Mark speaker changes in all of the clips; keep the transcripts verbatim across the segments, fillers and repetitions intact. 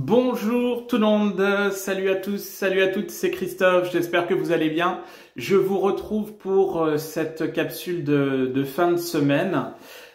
Speaker 1: Bonjour tout le monde, salut à tous, salut à toutes, c'est Christophe, j'espère que vous allez bien. Je vous retrouve pour cette capsule de, de fin de semaine.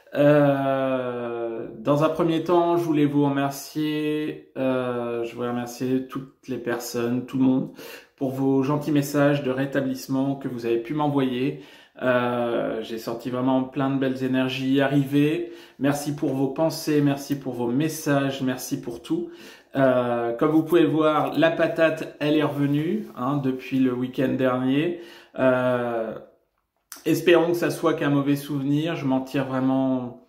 Speaker 1: Euh, dans un premier temps, je voulais vous remercier, euh, je voulais remercier toutes les personnes, tout le monde, pour vos gentils messages de rétablissement que vous avez pu m'envoyer. Euh, j'ai sorti vraiment plein de belles énergies arrivées. Merci pour vos pensées, merci pour vos messages, merci pour tout. Euh, comme vous pouvez le voir, la patate, elle est revenue hein, depuis le week-end dernier. Euh, espérons que ça soit qu'un mauvais souvenir. Je m'en tire vraiment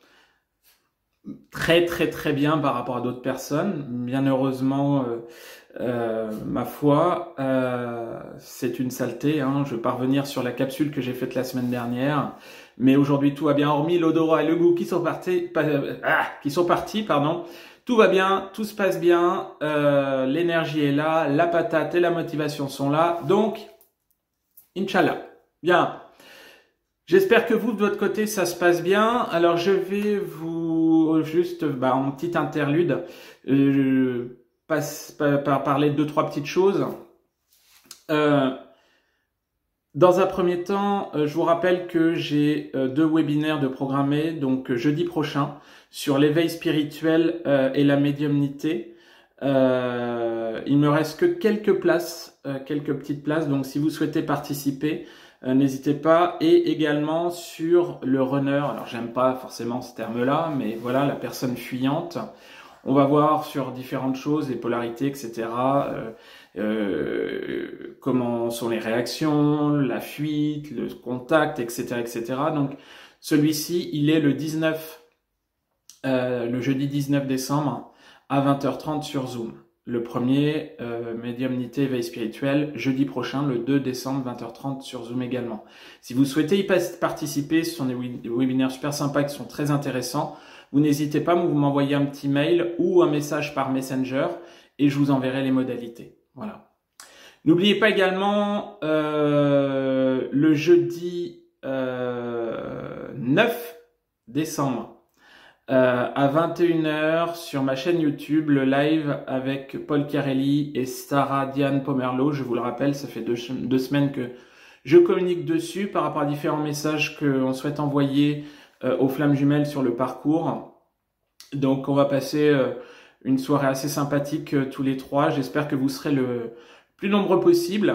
Speaker 1: très très très bien par rapport à d'autres personnes. Bien heureusement, euh, euh, ma foi, euh, c'est une saleté. Hein. Je vais pas revenir sur la capsule que j'ai faite la semaine dernière. Mais aujourd'hui, tout va bien, hormis l'odorat et le goût qui sont partis, euh, ah, qui sont partis, pardon. Tout va bien, tout se passe bien, euh, l'énergie est là, la patate et la motivation sont là. Donc, Inch'Allah. Bien. J'espère que vous, de votre côté, ça se passe bien. Alors, je vais vous, juste, bah, en petite interlude, euh, passe, par, parler de deux, trois petites choses. Euh, Dans un premier temps, euh, je vous rappelle que j'ai euh, deux webinaires de programmés, donc euh, jeudi prochain, sur l'éveil spirituel euh, et la médiumnité. Euh, il me reste que quelques places, euh, quelques petites places, donc si vous souhaitez participer, euh, n'hésitez pas. Et également sur le runner, alors j'aime pas forcément ce terme-là, mais voilà, la personne fuyante. On va voir sur différentes choses, les polarités, et cetera. Euh, euh, comment sont les réactions, la fuite, le contact, et cetera, et cetera. Donc, celui-ci, il est le dix-neuf, euh, le jeudi dix-neuf décembre à vingt heures trente sur Zoom. Le premier, euh, médiumnité, éveil spirituel, jeudi prochain, le deux décembre, vingt heures trente sur Zoom également. Si vous souhaitez y participer, ce sont des webinaires super sympas qui sont très intéressants. Vous n'hésitez pas, vous m'envoyez un petit mail ou un message par Messenger et je vous enverrai les modalités. Voilà. N'oubliez pas également euh, le jeudi euh, neuf décembre euh, à vingt et une heures sur ma chaîne YouTube, le live avec Paul Carelli et Sarah Diane Pomerleau. Je vous le rappelle, ça fait deux, deux semaines que je communique dessus par rapport à différents messages qu'on souhaite envoyer euh, aux flammes jumelles sur le parcours. Donc on va passer euh, une soirée assez sympathique euh, tous les trois. J'espère que vous serez le plus nombreux possible.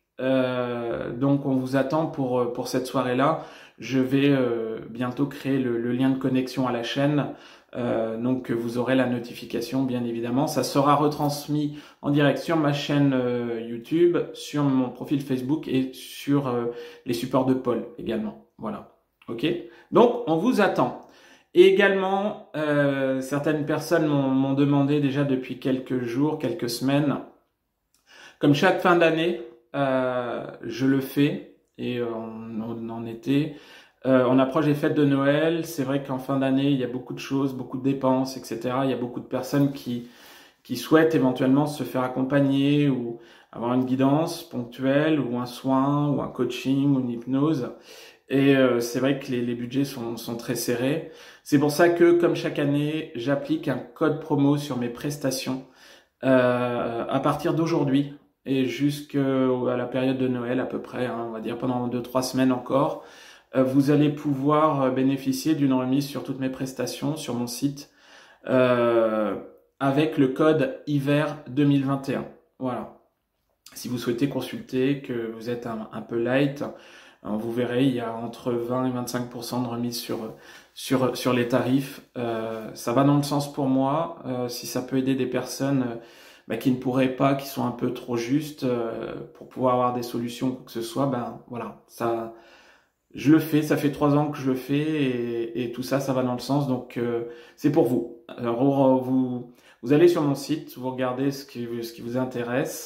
Speaker 1: Euh, donc on vous attend pour, pour cette soirée-là. Je vais euh, bientôt créer le, le lien de connexion à la chaîne. Euh, donc vous aurez la notification bien évidemment. Ça sera retransmis en direct sur ma chaîne euh, YouTube, sur mon profil Facebook et sur euh, les supports de Paul également. Voilà. Ok. Donc on vous attend. Et également, euh, certaines personnes m'ont demandé déjà depuis quelques jours, quelques semaines, comme chaque fin d'année, euh, je le fais, et on, on en était, euh, on approche des fêtes de Noël, c'est vrai qu'en fin d'année, il y a beaucoup de choses, beaucoup de dépenses, et cetera. Il y a beaucoup de personnes qui, qui souhaitent éventuellement se faire accompagner ou avoir une guidance ponctuelle, ou un soin, ou un coaching, ou une hypnose. Et euh, c'est vrai que les, les budgets sont, sont très serrés. C'est pour ça que, comme chaque année, j'applique un code promo sur mes prestations euh, à partir d'aujourd'hui et jusqu'à la période de Noël à peu près, hein, on va dire pendant deux trois semaines encore. Euh, vous allez pouvoir bénéficier d'une remise sur toutes mes prestations sur mon site euh, avec le code hiver deux mille vingt et un. Voilà. Si vous souhaitez consulter, que vous êtes un, un peu light, vous verrez, il y a entre vingt et vingt-cinq pour cent de remise sur, sur, sur les tarifs. Euh, ça va dans le sens pour moi. Euh, si ça peut aider des personnes euh, bah, qui ne pourraient pas, qui sont un peu trop justes euh, pour pouvoir avoir des solutions, quoi que ce soit, ben voilà, ça, je le fais. Ça fait trois ans que je le fais et, et tout ça, ça va dans le sens. Donc euh, c'est pour vous. Alors vous, vous allez sur mon site, vous regardez ce qui, ce qui vous intéresse.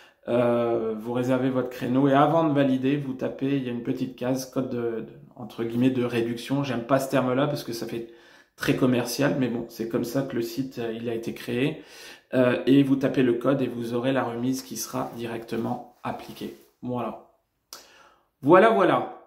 Speaker 1: Euh, vous réservez votre créneau et avant de valider, vous tapez, il y a une petite case, code de, de entre guillemets de réduction. J'aime pas ce terme-là parce que ça fait très commercial, mais bon, c'est comme ça que le site il a été créé. Euh, et vous tapez le code et vous aurez la remise qui sera directement appliquée. Voilà. Voilà, voilà.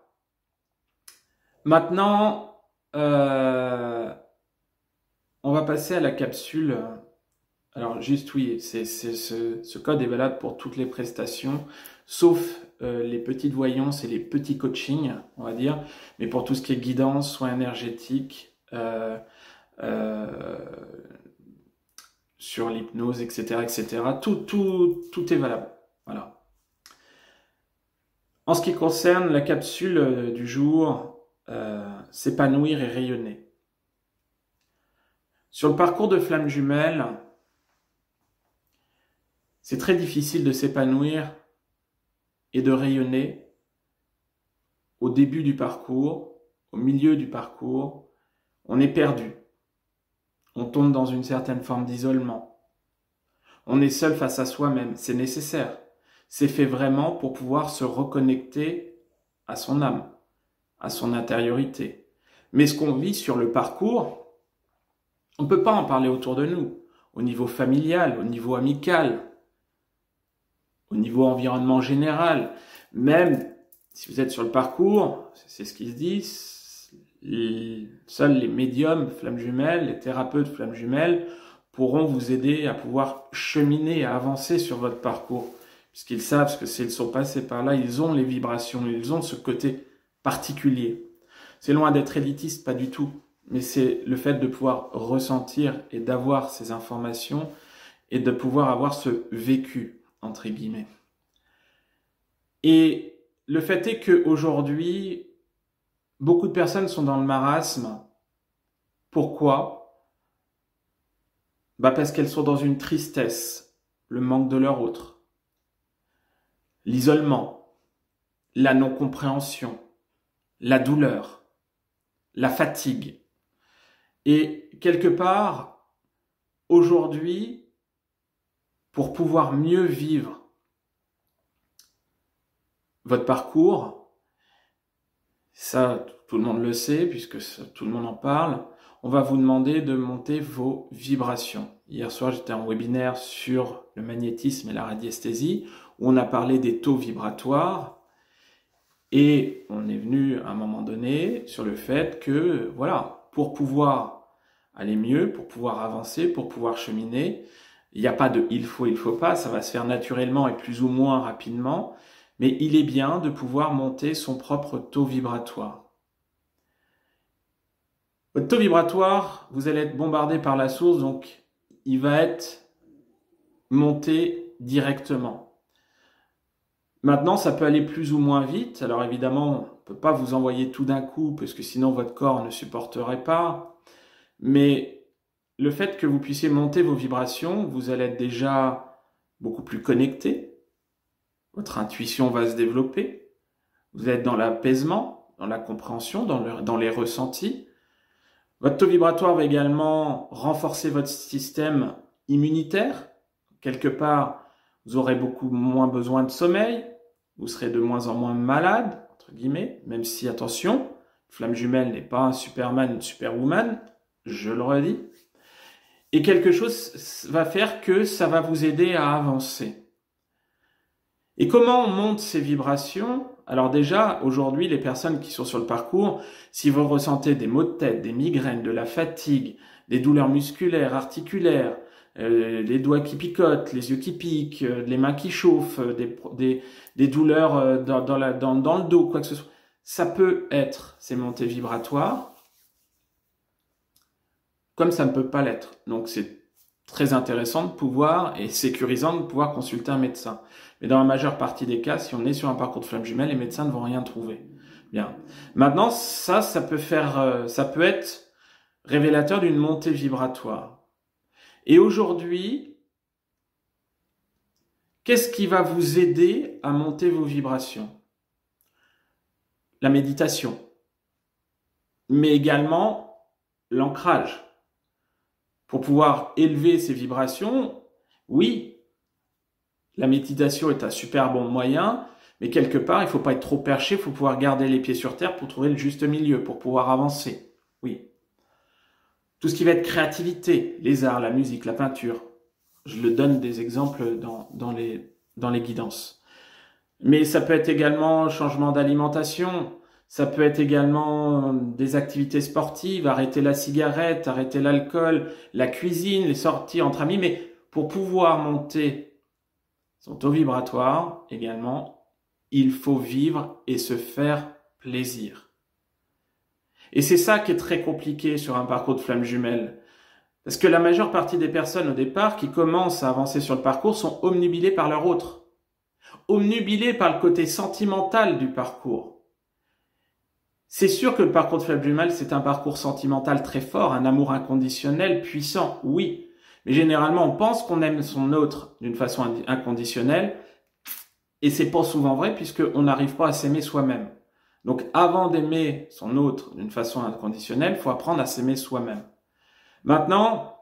Speaker 1: Maintenant, euh, on va passer à la capsule Alors juste oui, c'est, c'est, ce, ce code est valable pour toutes les prestations, sauf euh, les petites voyances et les petits coachings, on va dire. Mais pour tout ce qui est guidance, soins énergétiques, euh, euh, sur l'hypnose, et cetera, et cetera, tout, tout, tout est valable. Voilà. En ce qui concerne la capsule du jour, euh, s'épanouir et rayonner. Sur le parcours de flamme jumelle, c'est très difficile de s'épanouir et de rayonner au début du parcours, au milieu du parcours. On est perdu. On tombe dans une certaine forme d'isolement. On est seul face à soi-même. C'est nécessaire. C'est fait vraiment pour pouvoir se reconnecter à son âme, à son intériorité. Mais ce qu'on vit sur le parcours, on ne peut pas en parler autour de nous, au niveau familial, au niveau amical, au niveau environnement général. Même si vous êtes sur le parcours, c'est ce qui se dit, les, seuls les médiums flammes jumelles, les thérapeutes flammes jumelles pourront vous aider à pouvoir cheminer, à avancer sur votre parcours. Puisqu'ils savent que s'ils sont passés par là, ils ont les vibrations, ils ont ce côté particulier. C'est loin d'être élitiste, pas du tout. Mais c'est le fait de pouvoir ressentir et d'avoir ces informations et de pouvoir avoir ce vécu, entre guillemets. Et le fait est qu'aujourd'hui, beaucoup de personnes sont dans le marasme. Pourquoi? Bah parce qu'elles sont dans une tristesse, le manque de leur autre, l'isolement, la non-compréhension, la douleur, la fatigue. Et quelque part, aujourd'hui, pour pouvoir mieux vivre votre parcours, ça, tout le monde le sait, puisque tout le monde en parle, on va vous demander de monter vos vibrations. Hier soir, j'étais en webinaire sur le magnétisme et la radiesthésie, où on a parlé des taux vibratoires, et on est venu à un moment donné sur le fait que, voilà, pour pouvoir aller mieux, pour pouvoir avancer, pour pouvoir cheminer, il n'y a pas de il faut, il faut pas, ça va se faire naturellement et plus ou moins rapidement, mais il est bien de pouvoir monter son propre taux vibratoire. Votre taux vibratoire, vous allez être bombardé par la source, donc il va être monté directement. Maintenant, ça peut aller plus ou moins vite. Alors évidemment, on ne peut pas vous envoyer tout d'un coup, parce que sinon votre corps ne supporterait pas. Mais le fait que vous puissiez monter vos vibrations, vous allez être déjà beaucoup plus connecté. Votre intuition va se développer. Vous êtes dans l'apaisement, dans la compréhension, dans, le, dans les ressentis. Votre taux vibratoire va également renforcer votre système immunitaire. Quelque part, vous aurez beaucoup moins besoin de sommeil. Vous serez de moins en moins malade, entre guillemets, même si, attention, flamme jumelle n'est pas un Superman, une Superwoman, je le redis. Et quelque chose va faire que ça va vous aider à avancer. Et comment on monte ces vibrations? Alors déjà, aujourd'hui, les personnes qui sont sur le parcours, si vous ressentez des maux de tête, des migraines, de la fatigue, des douleurs musculaires, articulaires, euh, les doigts qui picotent, les yeux qui piquent, euh, les mains qui chauffent, euh, des, des, des douleurs euh, dans, dans, la, dans, dans le dos, quoi que ce soit, ça peut être ces montées vibratoires, comme ça ne peut pas l'être. Donc c'est très intéressant de pouvoir, et sécurisant de pouvoir consulter un médecin. Mais dans la majeure partie des cas, si on est sur un parcours de flamme jumelle, les médecins ne vont rien trouver. Bien. Maintenant, ça, ça peut faire, ça peut être révélateur d'une montée vibratoire. Et aujourd'hui, qu'est-ce qui va vous aider à monter vos vibrations? La méditation, mais également l'ancrage. Pour pouvoir élever ces vibrations, oui, la méditation est un super bon moyen, mais quelque part, il ne faut pas être trop perché, il faut pouvoir garder les pieds sur terre pour trouver le juste milieu, pour pouvoir avancer. Oui. Tout ce qui va être créativité, les arts, la musique, la peinture, je le donne des exemples dans, dans, les, dans les guidances. Mais ça peut être également changement d'alimentation, ça peut être également des activités sportives, arrêter la cigarette, arrêter l'alcool, la cuisine, les sorties entre amis, mais pour pouvoir monter son taux vibratoire également, il faut vivre et se faire plaisir. Et c'est ça qui est très compliqué sur un parcours de flamme jumelle. Parce que la majeure partie des personnes au départ qui commencent à avancer sur le parcours sont omnubilées par leur autre. Omnubilées par le côté sentimental du parcours. C'est sûr que le parcours de flamme jumelle, c'est un parcours sentimental très fort, un amour inconditionnel, puissant, oui. Mais généralement, on pense qu'on aime son autre d'une façon inconditionnelle. Et c'est pas souvent vrai puisqu'on n'arrive pas à s'aimer soi-même. Donc avant d'aimer son autre d'une façon inconditionnelle, il faut apprendre à s'aimer soi-même. Maintenant,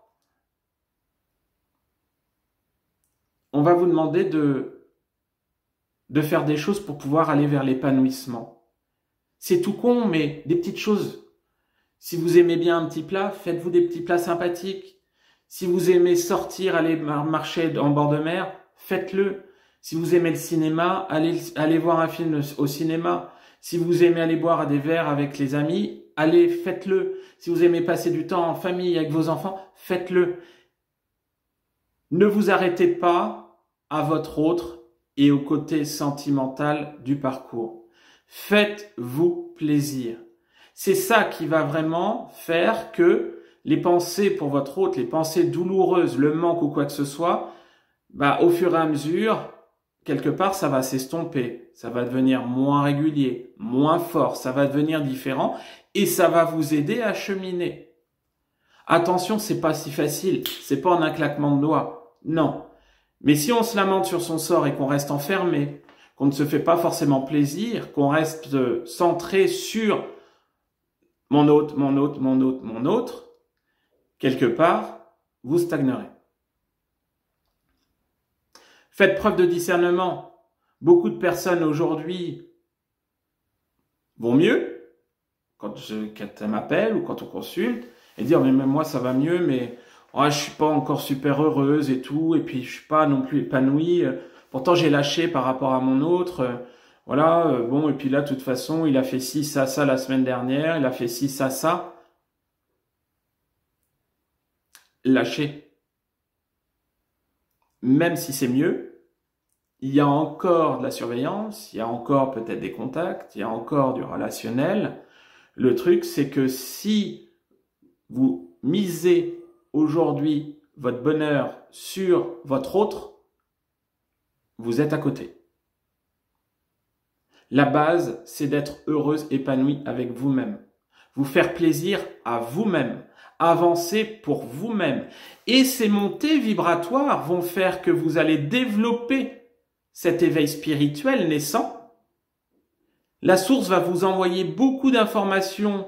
Speaker 1: on va vous demander de, de faire des choses pour pouvoir aller vers l'épanouissement. C'est tout con, mais des petites choses. Si vous aimez bien un petit plat, faites-vous des petits plats sympathiques. Si vous aimez sortir, aller marcher en bord de mer, faites-le. Si vous aimez le cinéma, allez, allez voir un film au cinéma. Si vous aimez aller boire à des verres avec les amis, allez, faites-le. Si vous aimez passer du temps en famille avec vos enfants, faites-le. Ne vous arrêtez pas à votre autre et au côté sentimental du parcours. Faites-vous plaisir. C'est ça qui va vraiment faire que les pensées pour votre autre, les pensées douloureuses, le manque ou quoi que ce soit, bah, au fur et à mesure, quelque part, ça va s'estomper. Ça va devenir moins régulier, moins fort, ça va devenir différent et ça va vous aider à cheminer. Attention, c'est pas si facile, c'est pas en un claquement de doigts, non. Mais si on se lamente sur son sort et qu'on reste enfermé, qu'on ne se fait pas forcément plaisir, qu'on reste centré sur mon autre, mon autre, mon autre, mon autre, quelque part, vous stagnerez. Faites preuve de discernement. Beaucoup de personnes aujourd'hui vont mieux quand, je, quand elles m'appellent ou quand on consulte et dire mais même moi ça va mieux mais oh, je suis pas encore super heureuse et tout et puis je suis pas non plus épanouie. Pourtant j'ai lâché par rapport à mon autre. Voilà, bon et puis là de toute façon il a fait ci, ça, ça la semaine dernière, il a fait ci, ça, ça. Lâchez. Même si c'est mieux, il y a encore de la surveillance, il y a encore peut-être des contacts, il y a encore du relationnel. Le truc, c'est que si vous misez aujourd'hui votre bonheur sur votre autre, vous êtes à côté. La base, c'est d'être heureuse, épanouie avec vous-même. Vous faire plaisir à vous-même. Avancer pour vous-même. Et ces montées vibratoires vont faire que vous allez développer cet éveil spirituel naissant. La source va vous envoyer beaucoup d'informations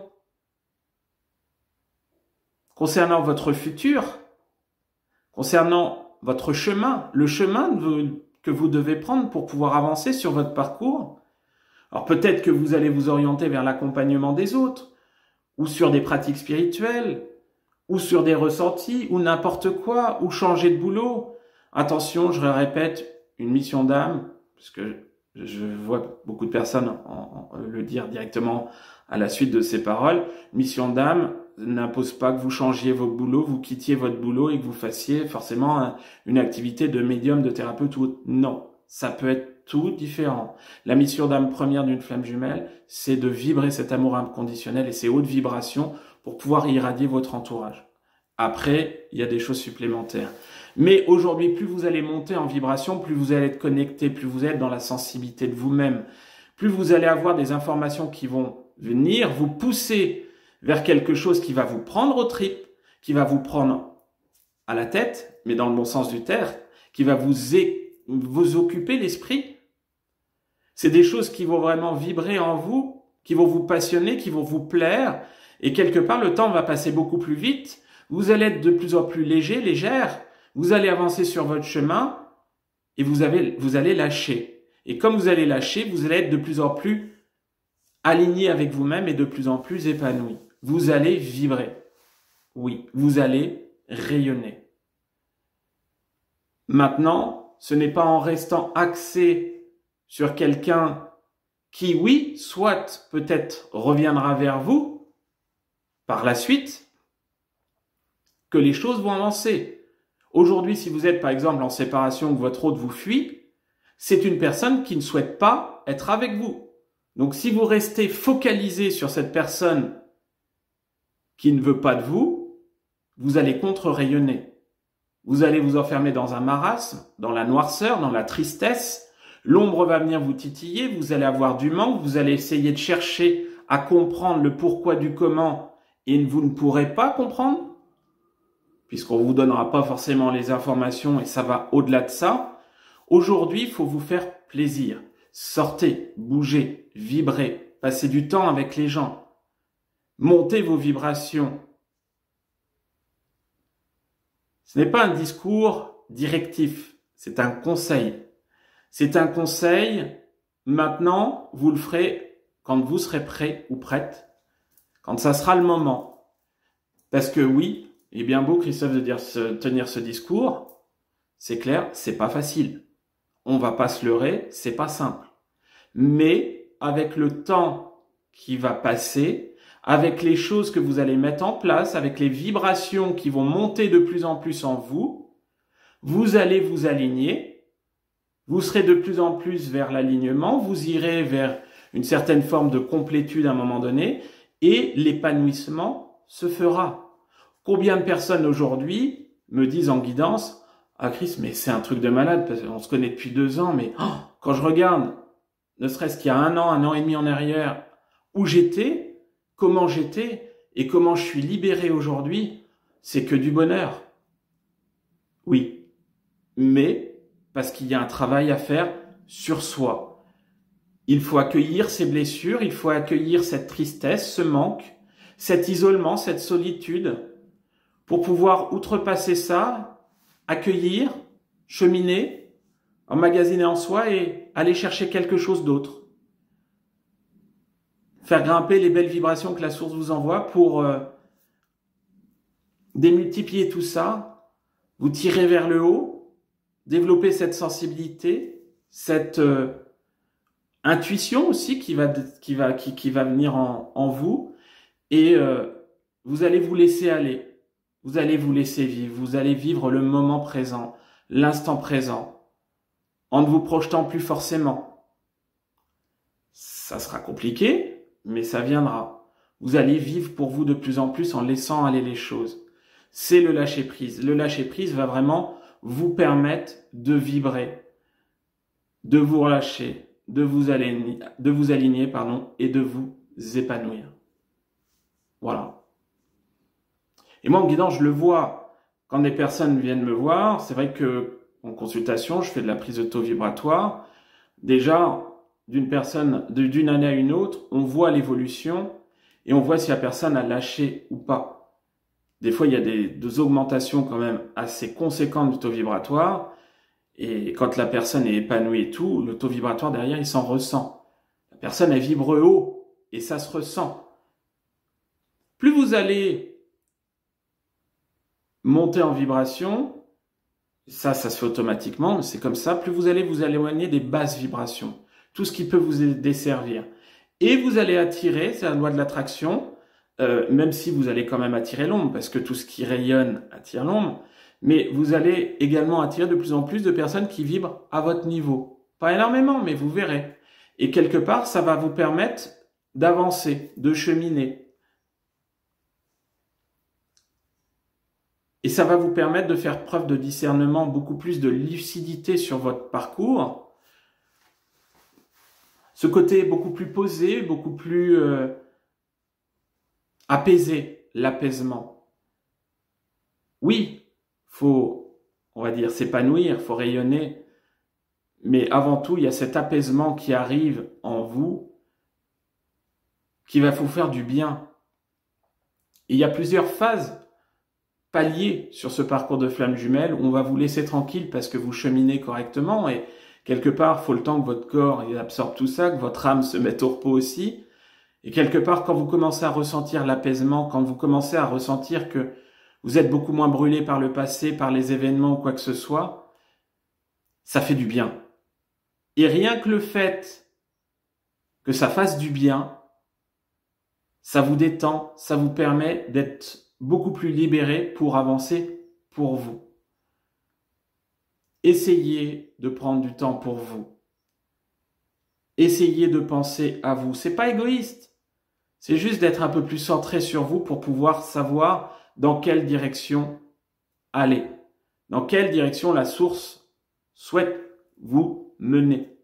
Speaker 1: concernant votre futur, concernant votre chemin, le chemin que vous devez prendre pour pouvoir avancer sur votre parcours. Alors peut-être que vous allez vous orienter vers l'accompagnement des autres, ou sur des pratiques spirituelles, ou sur des ressentis, ou n'importe quoi, ou changer de boulot. Attention, je le répète, une mission d'âme, parce que je vois beaucoup de personnes en, en, le dire directement à la suite de ces paroles, mission d'âme n'impose pas que vous changiez votre boulot, vous quittiez votre boulot et que vous fassiez forcément un, une activité de médium, de thérapeute ou autre. Non, ça peut être tout différent. La mission d'âme première d'une flamme jumelle, c'est de vibrer cet amour inconditionnel et ces hautes vibrations pour pouvoir irradier votre entourage. Après, il y a des choses supplémentaires. Mais aujourd'hui, plus vous allez monter en vibration, plus vous allez être connecté, plus vous êtes dans la sensibilité de vous-même, plus vous allez avoir des informations qui vont venir vous pousser vers quelque chose qui va vous prendre aux tripes, qui va vous prendre à la tête, mais dans le bon sens du terme, qui va vous, é- vous occuper l'esprit. C'est des choses qui vont vraiment vibrer en vous, qui vont vous passionner, qui vont vous plaire, et quelque part, le temps va passer beaucoup plus vite. Vous allez être de plus en plus léger, légère. Vous allez avancer sur votre chemin et vous, avez, vous allez lâcher. Et comme vous allez lâcher, vous allez être de plus en plus aligné avec vous-même et de plus en plus épanoui. Vous allez vibrer. Oui, vous allez rayonner. Maintenant, ce n'est pas en restant axé sur quelqu'un qui, oui, soit peut-être reviendra vers vous par la suite, que les choses vont avancer. Aujourd'hui, si vous êtes par exemple en séparation ou que votre hôte vous fuit, c'est une personne qui ne souhaite pas être avec vous. Donc si vous restez focalisé sur cette personne qui ne veut pas de vous, vous allez contre-rayonner. Vous allez vous enfermer dans un marasme, dans la noirceur, dans la tristesse. L'ombre va venir vous titiller, vous allez avoir du manque, vous allez essayer de chercher à comprendre le pourquoi du comment et vous ne pourrez pas comprendre, puisqu'on ne vous donnera pas forcément les informations et ça va au-delà de ça. Aujourd'hui, il faut vous faire plaisir. Sortez, bougez, vibrez, passez du temps avec les gens. Montez vos vibrations. Ce n'est pas un discours directif, c'est un conseil. C'est un conseil, maintenant, vous le ferez quand vous serez prêt ou prête, quand ça sera le moment. Parce que oui, il est bien beau, Christophe, de dire, se, tenir ce discours, c'est clair, c'est pas facile. On va pas se leurrer, c'est pas simple. Mais avec le temps qui va passer, avec les choses que vous allez mettre en place, avec les vibrations qui vont monter de plus en plus en vous, vous allez vous aligner. Vous serez de plus en plus vers l'alignement, vous irez vers une certaine forme de complétude à un moment donné et l'épanouissement se fera. Combien de personnes aujourd'hui me disent en guidance « Ah Chris, mais c'est un truc de malade, parce qu'on se connaît depuis deux ans, mais oh, quand je regarde, ne serait-ce qu'il y a un an, un an et demi en arrière, où j'étais, comment j'étais et comment je suis libéré aujourd'hui, c'est que du bonheur. » Oui, mais parce qu'il y a un travail à faire sur soi. Il faut accueillir ces blessures, il faut accueillir cette tristesse, ce manque, cet isolement, cette solitude, pour pouvoir outrepasser ça, accueillir, cheminer, emmagasiner en soi et aller chercher quelque chose d'autre. Faire grimper les belles vibrations que la source vous envoie pour euh, démultiplier tout ça, vous tirer vers le haut, développer cette sensibilité, cette euh, intuition aussi qui va, qui va, qui, qui va venir en, en vous et euh, vous allez vous laisser aller, vous allez vous laisser vivre, vous allez vivre le moment présent, l'instant présent, en ne vous projetant plus forcément. Ça sera compliqué, mais ça viendra. Vous allez vivre pour vous de plus en plus en laissant aller les choses. C'est le lâcher-prise. Le lâcher-prise va vraiment vous permettre de vibrer, de vous relâcher, de vous aligner, de vous aligner pardon, et de vous épanouir. Voilà. Et moi, en guidant, je le vois. Quand des personnes viennent me voir, c'est vrai que en consultation, je fais de la prise de taux vibratoire. Déjà, d'une personne, d'une année à une autre, on voit l'évolution et on voit si la personne a lâché ou pas. Des fois, il y a des, des augmentations quand même assez conséquentes du taux vibratoire. Et quand la personne est épanouie et tout, le taux vibratoire derrière, il s'en ressent. La personne, elle vibre haut et ça se ressent. Plus vous allez monter en vibration, ça, ça se fait automatiquement, c'est comme ça, plus vous allez vous éloigner des basses vibrations. Tout ce qui peut vous desservir. Et vous allez attirer, c'est la loi de l'attraction, Euh, même si vous allez quand même attirer l'ombre, parce que tout ce qui rayonne attire l'ombre, mais vous allez également attirer de plus en plus de personnes qui vibrent à votre niveau. Pas énormément, mais vous verrez. Et quelque part, ça va vous permettre d'avancer, de cheminer. Et ça va vous permettre de faire preuve de discernement, beaucoup plus de lucidité sur votre parcours. Ce côté beaucoup plus posé, beaucoup plus... Euh, apaiser, l'apaisement. Oui, faut, on va dire, s'épanouir, faut rayonner, mais avant tout, il y a cet apaisement qui arrive en vous, qui va vous faire du bien. Et il y a plusieurs phases, paliers sur ce parcours de flamme jumelle, où on va vous laisser tranquille parce que vous cheminez correctement, et quelque part, il faut le temps que votre corps il absorbe tout ça, que votre âme se mette au repos aussi. Et quelque part, quand vous commencez à ressentir l'apaisement, quand vous commencez à ressentir que vous êtes beaucoup moins brûlé par le passé, par les événements ou quoi que ce soit, ça fait du bien. Et rien que le fait que ça fasse du bien, ça vous détend, ça vous permet d'être beaucoup plus libéré pour avancer pour vous. Essayez de prendre du temps pour vous. Essayez de penser à vous. C'est pas égoïste. C'est juste d'être un peu plus centré sur vous pour pouvoir savoir dans quelle direction aller. Dans quelle direction la source souhaite vous mener.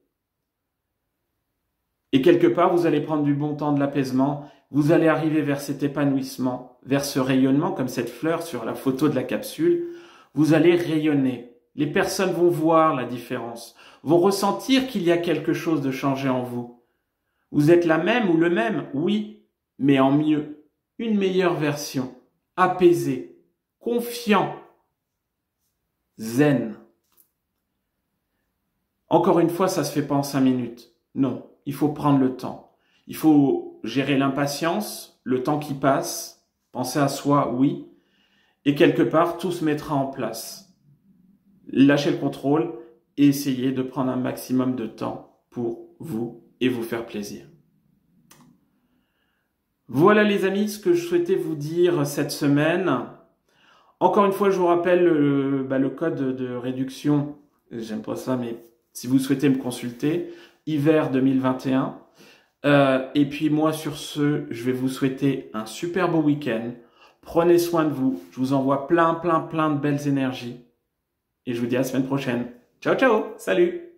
Speaker 1: Et quelque part, vous allez prendre du bon temps de l'apaisement. Vous allez arriver vers cet épanouissement, vers ce rayonnement, comme cette fleur sur la photo de la capsule. Vous allez rayonner. Les personnes vont voir la différence, vont ressentir qu'il y a quelque chose de changé en vous. Vous êtes la même ou le même, oui, mais en mieux. Une meilleure version, apaisée, confiant, zen. Encore une fois, ça se fait pas en cinq minutes. Non, il faut prendre le temps. Il faut gérer l'impatience, le temps qui passe, penser à soi, oui, et quelque part, tout se mettra en place. Lâchez le contrôle et essayez de prendre un maximum de temps pour vous et vous faire plaisir. Voilà les amis, ce que je souhaitais vous dire cette semaine. Encore une fois, je vous rappelle le, bah, le code de réduction. J'aime pas ça, mais si vous souhaitez me consulter, hiver deux mille vingt et un. Euh, et puis moi, sur ce, je vais vous souhaiter un super beau week-end. Prenez soin de vous. Je vous envoie plein, plein, plein de belles énergies. Et je vous dis à la semaine prochaine. Ciao, ciao. Salut.